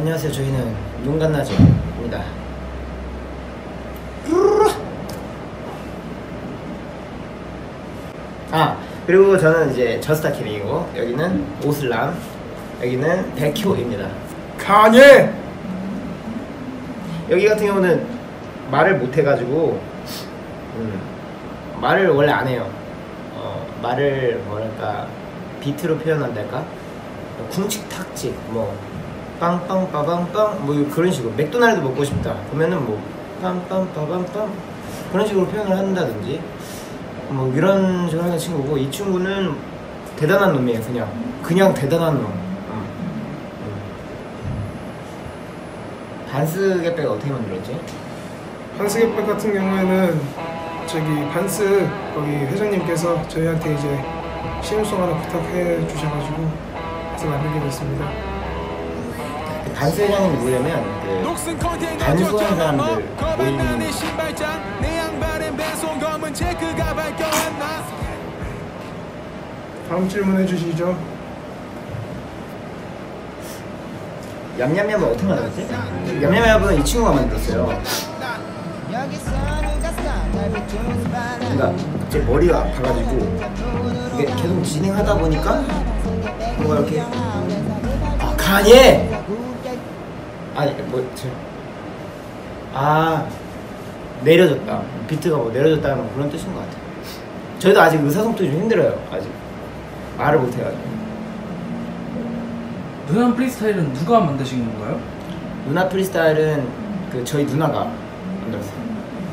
안녕하세요. 저희는 눈간나즈입니다. 그리고 저는 이제 저스타키링이고, 여기는 오슬람, 여기는 백효입니다. 카니! 여기 같은 경우는 말을 못해가지고 말을 원래 안 해요. 말을 뭐랄까 비트로 표현한달까? 쿵칙탁칙 뭐 빵빵 빠방빵 뭐 그런 식으로. 맥도날드 먹고 싶다 그러면은 뭐 빵빵 빠방빵 그런 식으로 표현을 한다든지 뭐 이런 식으로 하는 친구고, 이 친구는 대단한 놈이에요. 그냥 대단한 놈. 반스get백 어떻게 만들었지? 반스get백 같은 경우에는 저기 반스 거기 회장님께서 저희한테 이제 신음송 하나 부탁해 주셔가지고 해서 만들게 됐습니다. 반스 회장님 누구냐면 그 반수하는 사람들 모이는 다음 질문해 주시죠. 얌얌얌은 어떻게 만들었지? 얌얌얌은 이 친구가 만들었어요. 그러니까 제 머리가 아파가지고 이게 계속 진행하다 보니까 뭔가 이렇게 가니! 내려졌다. 비트가 뭐 내려졌다는 그런 뜻인 것 같아요. 저희도 아직 의사소통이 좀 힘들어요. 아직 말을 못해가지고. 누나 프리스타일은 누가 만드신 건가요? 누나 프리스타일은 그 저희 누나가 만들었어요.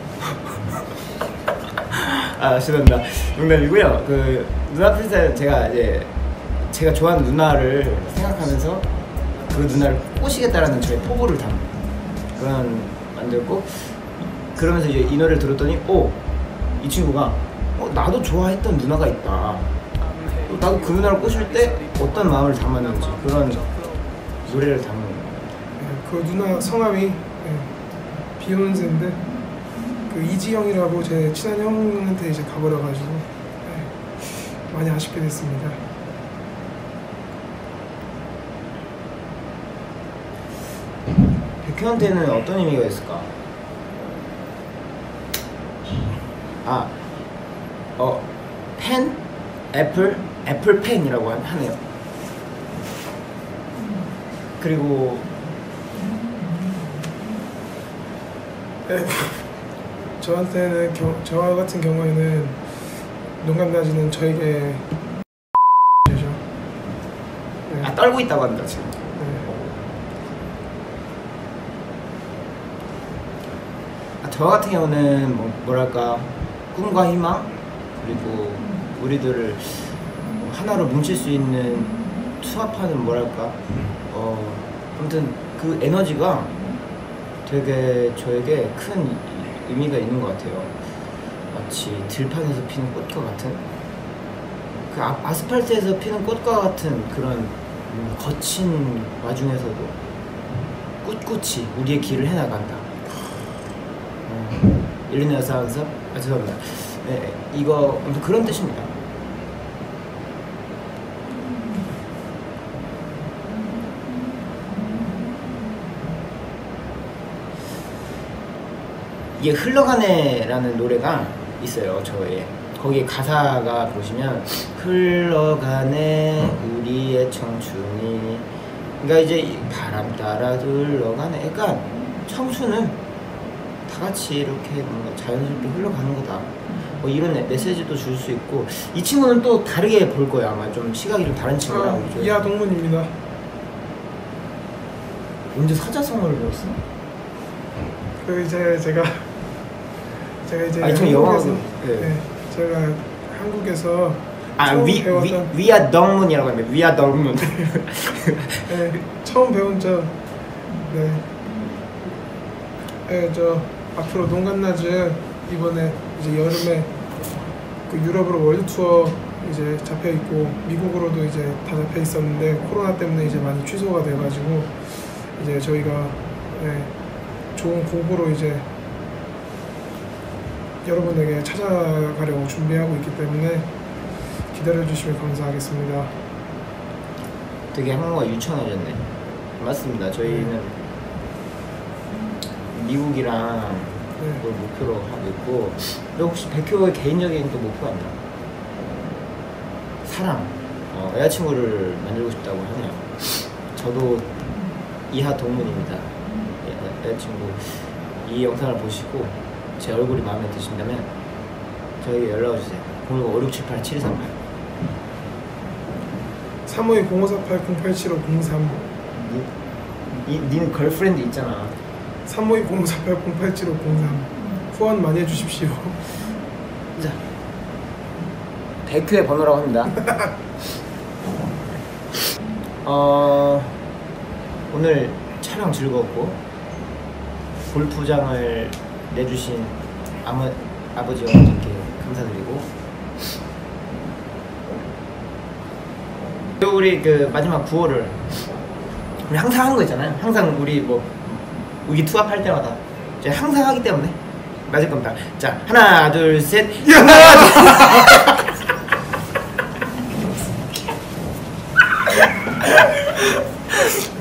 죄송합니다. 농담이고요. 그 누나 프리스타일은 제가 좋아하는 누나를 생각하면서 그 누나를 꼬시겠다라는 저의 포부를 담은 그런 만들고, 그러면서 이제 이 노래를 들었더니 이 친구가 나도 좋아했던 누나가 있다. 나도 그 누나를 꼬실 때 어떤 마음을 담았는지 그런 노래를 담은 거예요. 그 누나 성함이 비욘세인데 그 이지영이라고 제 친한 형한테 이제 가버려가지고 많이 아쉽게 됐습니다. 백효한테는 어떤 의미가 있을까? 펜? 애플펜이라고 하네요. 그리고 저한테는 저 같은 경우에는 눈감나지는 저에게 떨고 있다고 합니다 지금. 저 같은 경우는 뭐랄까 꿈과 희망, 그리고 우리들을 하나로 뭉칠 수 있는 수합하는 뭐랄까 아무튼 그 에너지가 되게 저에게 큰 의미가 있는 것 같아요. 마치 들판에서 피는 꽃과 같은, 그 아스팔트에서 피는 꽃과 같은 그런 거친 와중에서도 꿋꿋이 우리의 길을 해나간다. 일리네어스 아나운서? 죄송합니다. 네, 이거 아무튼 그런 뜻입니다. 이게 흘러가네라는 노래가 있어요. 저의 거기에 가사가 보시면 흘러가네 우리의 청춘이, 그러니까 이제 바람 따라 흘러가네. 그러니까 청춘은 다 같이 이렇게 뭔가 자연스럽게 흘러가는 거다. 뭐 이런 메시지도 줄 수 있고, 이 친구는 또 다르게 볼 거예요. 아마 좀 시각이 좀 다른 친구라고. 이하동문입니다. 언제 사자성어를 배웠어? 그 이제 제가 이제 한국에서, 제가 한국에서 위아덩문이라고 합니다. 위아덩문. 처음 배운 저 앞으로 눈감나즈 이번에 이제 여름에 그 유럽으로 월드 투어 이제 잡혀 있고, 미국으로도 이제 다 잡혀 있었는데 코로나 때문에 이제 많이 취소가 돼가지고 이제 저희가 좋은 곡으로 이제 여러분에게 찾아가려고 준비하고 있기 때문에 기다려주시면 감사하겠습니다. 되게 한국어가 유창해졌네. 맞습니다. 저희는 미국이랑 네. 그걸 목표로 하고 있고, 또 혹시 백효의 개인적인 또 목표가 있나? 사랑, 여자친구를 만들고 싶다고 하네요. 저도 이하 동문입니다. 여자친구 이 영상을 보시고 제 얼굴이 마음에 드신다면 저에게 연락을 주세요. 010-5678-7238. 352-0548-0875-03 니는 걸프렌드 있잖아. 352-0548-0875-03 후원 많이 해주십시오. 자, 백효의 번호라고 합니다. 오늘 촬영 즐거웠고, 골프장을 내주신 아버지와 어머니께 감사드리고, 그리고 우리 그 마지막 구호를 우리 항상 하는 거 있잖아요. 항상 우리 뭐 우기 투합할 때마다 제가 항상 하기 때문에 맞을 겁니다. 자, 하나 둘 셋. 하나